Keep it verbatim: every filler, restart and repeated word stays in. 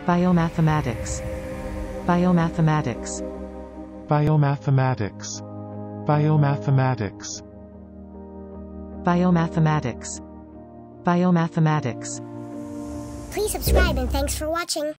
biomathematics, biomathematics, biomathematics, biomathematics, biomathematics, biomathematics. Please subscribe and thanks for watching.